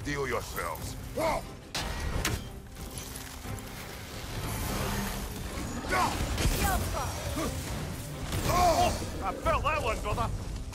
steel yourselves. I felt that one, brother.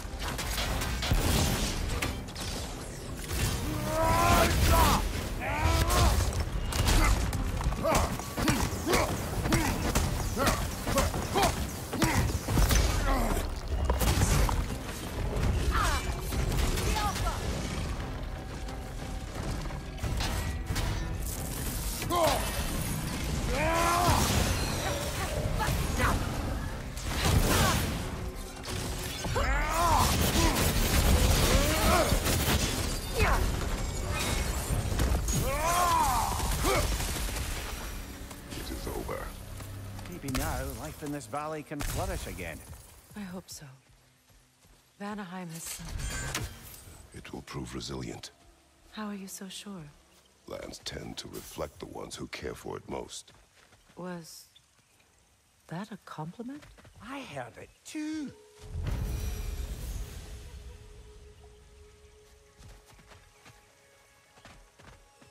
In this valley can flourish again. I hope so. Vanaheim has suffered. It will prove resilient. How are you so sure? Lands tend to reflect the ones who care for it most. Was that a compliment? I heard it too.